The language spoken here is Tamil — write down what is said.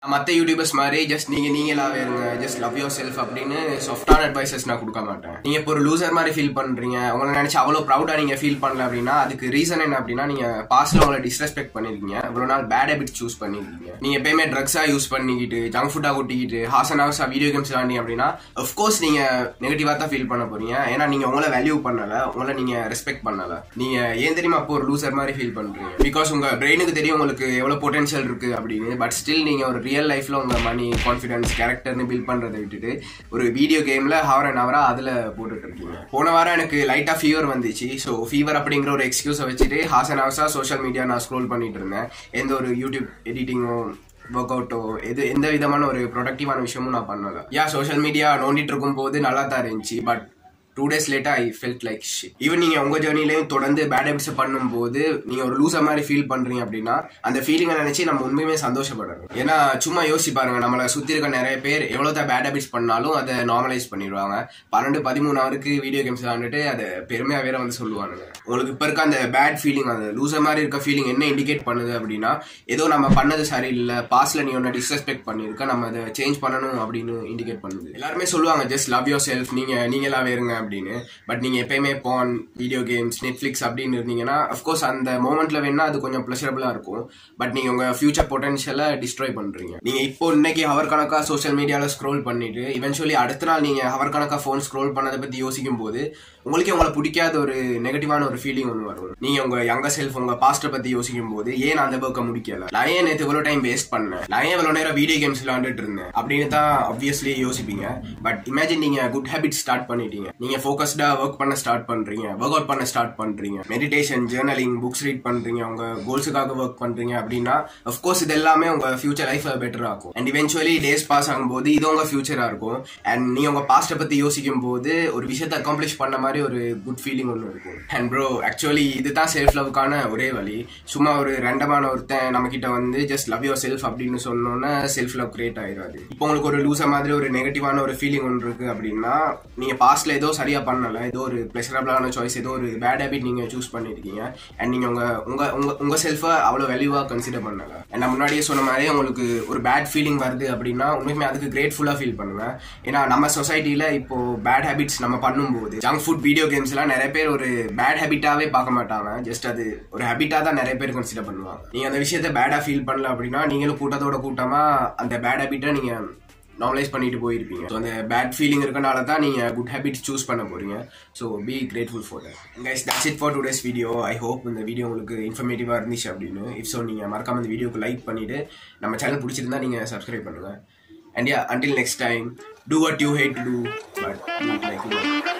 மற்ற யூடியூபர்ஸ் மாதிரி ஜஸ்ட் நீங்களாவே இருங்க, ஜஸ்ட் லவ் யுவர் செல்ஃப் அப்படின்னு சாஃப்டான அட்வைசஸ் நான் கொடுக்க மாட்டேன். நீங்க இப்போ ஒரு லூசர் மாதிரி ஃபீல் பண்றீங்க, உங்களை நினைச்சு அவ்வளோ ப்ரௌடா நீங்க ஃபீல் பண்ணல அப்படின்னா அதுக்கு ரீசன் என்ன அப்படின்னா, நீங்க பாஸ்ட்ல உங்களை டிஸ்ரெஸ்பெக்ட் பண்ணிருக்கீங்க, இவ்வளவு நாள் பேட் ஹேபிட் சூஸ் பண்ணிருக்கீங்க. நீங்க எப்பயுமே ட்ரக்ஸா யூஸ் பண்ணிக்கிட்டு ஜங்க் ஃபுட்டா கொட்டிக்கிட்டு ஹாசனாவசா வீடியோ கேம்ஸ் விளாண்டிங்க அப்படின்னா அஃப்கோர்ஸ் நீங்க நெகட்டிவா தான் ஃபீல் பண்ண போறீங்க. ஏன்னா நீங்க உங்களை வேல்யூ பண்ணல, உங்களை நீங்க ரெஸ்பெக்ட் பண்ணல. நீங்க ஏன் தெரியுமா அப்போ ஒரு லூசர் மாதிரி ஃபீல் பண்றீங்க? பிகாஸ் உங்க பிரெயினுக்கு தெரியும் உங்களுக்கு எவ்வளவு பொட்டன்ஷியல் இருக்கு அப்படின்னு. பட் ஸ்டில் நீங்க ஒரு ரியல் லைஃப்ல உங்க மணி, கான்ஃபிடன்ஸ், கேரக்டர்னு பில்ட் பண்றதை விட்டுட்டு ஒரு வீடியோ கேம்ல ஹவர் அண்ட் ஹவரா அதுல போட்டுட்டு இருக்கீங்க. போன வாரம் எனக்கு லைட்டா ஃபீவர் வந்துச்சு. ஸோ ஃபீவர் அப்படிங்கிற ஒரு எக்ஸ்கியூஸை வச்சுட்டு ஹாசன் ஹவர்ஸா சோஷியல் மீடியா நான் ஸ்க்ரோல் பண்ணிட்டு இருந்தேன். எந்த ஒரு யூடியூப் எடிட்டிங்கோ ஒர்க் அவுட்டோ எந்த விதமான ஒரு ப்ரொடக்டிவான விஷயமும் நான் பண்ணல. சோஷியல் மீடியா நோண்டிட்டு இருக்கும் போது நல்லா தான் இருந்துச்சு. But 2 days later I felt like shit. Even நீங்க உங்க ஜர்னிலையும் தொடர்ந்து பேட் ஹேபிட்ஸ் பண்ணும்போது நீங்க ஒரு லூசர் மாதிரி ஃபீல் பண்றீங்க அப்படின்னா அந்த ஃபீலிங்கை நினைச்சு நம்ம உண்மையுமே சந்தோஷப்படணும். ஏன்னா சும்மா யோசிச்சு பாருங்க, நம்மளை சுத்தி இருக்க நிறைய பேர் எவ்வளவுதான் பேட் ஹேபிட்ஸ் பண்ணாலும் அதை நார்மலைஸ் பண்ணிடுவாங்க. 12-13 ஹவருக்கு வீடியோ கேம்ஸ் விளாண்டுட்டு அதை பெருமையா வேற வந்து சொல்லுவானுங்க. உங்களுக்கு இப்ப இருக்க அந்த பேட் ஃபீலிங், அந்த லூசர் மாதிரி இருக்க ஃபீலிங் என்ன இண்டிகேட் பண்ணுது அப்படின்னா, ஏதோ நம்ம பண்ணது சரியில்லை, பாஸ்ட்ல நீ ஒன்னு டிஸ்ரெஸ்பெக்ட் பண்ணிருக்க, நம்ம அதை சேஞ்ச் பண்ணணும் அப்படின்னு இண்டிகேட் பண்ணுது. எல்லாருமே சொல்லுவாங்க ஜஸ்ட் லவ் யுவர் செல்ஃப், நீங்களாவே இருங்க அப்படின்னு. பட் நீங்க எப்பயுமே பான், வீடியோ கேம்ஸ், நெட்ஃபிளிக்ஸ் அப்படின்னு இருந்தீங்கன்னா அஃப்கோர்ஸ் அந்த மோமெண்ட்ல வேணா அது கொஞ்சம் பிளஷரபிளா இருக்கும். பட் நீங்க உங்க ஃபியூச்சர் பொட்டன்ஷியலை டிஸ்ட்ராய் பண்றீங்க. நீங்க இப்போ இன்னைக்கு ஹவர் கணக்கா சோஷியல் மீடியால ஸ்க்ரோல் பண்ணிட்டு இவென்ச்சுவலி அடுத்த நாள் நீங்க ஹவர் கணக்கா போன் ஸ்க்ரோல் பண்ணதை பத்தி யோசிக்கும் போது உங்களுக்கு உங்களை பிடிக்காத ஒரு நெகட்டிவான ஒரு ஃபீலிங் ஒன்று வரும். நீங்க உங்க யங்கர் செல்ஃப், உங்க பாஸ்ட பத்தி யோசிக்கும் போது ஏன் அந்த ஒர்க்கை முடிக்கல, நான் ஏன் நேற்று இவ்வளவு டைம் வேஸ்ட் பண்ணேன், நான் ஏன் இவ்வளவு நேரம் வீடியோ கேம்ஸ் விளையாண்டுட்டு இருந்தேன் அப்படின்னு தான் ஆப்வியஸ்லி யோசிப்பீங்க. பட் இமேஜின் நீங்க குட் ஹேபிட் ஸ்டார்ட் பண்ணிட்டீங்க, நீங்க ஃபோக்கஸ்டா ஒர்க் பண்ண ஸ்டார்ட் பண்றீங்க, ஒர்க் அவுட் பண்ண ஸ்டார்ட் பண்றீங்க, மெடிடேஷன், ஜர்னலிங், புக்ஸ் ரீட் பண்றீங்க, உங்க கோல்ஸுக்காக ஒர்க் பண்றீங்க அப்படின்னா அஃப்கோர்ஸ் இது எல்லாமே உங்க ஃபியூச்சர் லைஃப் பெட்டர் ஆகும். அண்ட் இவென்ச்சுவலி டேஸ் பாஸ் ஆகும்போது இது உங்க ஃபியூச்சரா இருக்கும். அண்ட் நீங்க உங்க பாஸ்ட பத்தி யோசிக்கும் போது ஒரு விஷயத்தை அக்காம்ப்ளிஷ் பண்ண மாதிரி ஒரு குட் ஃபீலிங் ஒன்று இருக்கும். அண்ட் ப்ரோ ஆக்சுவலி இதுதான் செல்ஃப் லவ்க்கான ஒரே வழி. சும்மா ஒரு ரெண்டமான ஒருத்தன் நம்ம கிட்ட வந்து ஜஸ்ட் லவ் யுவர் செல்ஃப் அப்படின்னு சொன்னோன்னா செல்ஃப் லவ் கிரியேட் ஆயிடாது. இப்போ உங்களுக்கு ஒரு லூசர் மாதிரி ஒரு நெகட்டிவான ஒரு ஃபீலிங் ஒன்று இருக்கு அப்படின்னா நீங்க பாஸ்ட்ல ஏதோ சரியா பண்ணல, ஏதோ ஒரு பிளஷரபிளான சாய்ஸ், ஏதோ ஒரு பேட் ஹேபிட் நீங்க சூஸ் பண்ணிருக்கீங்க. அண்ட் நீங்க உங்க செல்ஃபை அவ்வளவு வேல்யூவா கன்சிடர் பண்ணல. நான் முன்னாடியே சொன்ன மாதிரி உங்களுக்கு ஒரு பேட் ஃபீலிங் வருது அப்படின்னா உண்மையுமே அதுக்கு கிரேட்ஃபுல்லா ஃபீல் பண்ணுங்க. ஏன்னா நம்ம சொசைட்டில இப்போ பேட் ஹேபிட்ஸ் நம்ம பண்ணும்போது ஜங்க் ஃபுட், வீடியோ கேம்ஸ் எல்லாம் நிறைய பேர் ஒரு பேட் ஹேபிட்டாவே பார்க்க மாட்டாங்க, ஜஸ்ட் அது ஒரு ஹேபிட்டா தான் நிறைய பேர் கன்சிடர் பண்ணுவாங்க. நீங்க அந்த விஷயத்த பேடா ஃபீல் பண்ணல அப்படின்னா நீங்களும் கூட்டத்தோட கூட்டமா அந்த பேட் ஹேபிட்டை நீங்க நார்மலைஸ் பண்ணிட்டு போயிருப்பீங்க. ஸோ அந்த பேட் ஃபீலிங் இருக்கனால தான் நீங்க குட் ஹேபிட்ஸ் சூஸ் பண்ண போறீங்க. So be grateful for that. Guys that's it for today's video. I hope இந்த வீடியோ உங்களுக்கு இன்ஃபர்மேட்டிவா இருந்துச்சு அப்படின்னு. இஃப் ஸோ நீங்க மறக்காம இந்த வீடியோக்கு லைக் பண்ணிட்டு நம்ம சேனல் பிடிச்சிருந்தா நீங்க சப்ஸ்கிரைப் பண்ணுங்க. And yeah, until next time, do what you hate to do, but do it like you want.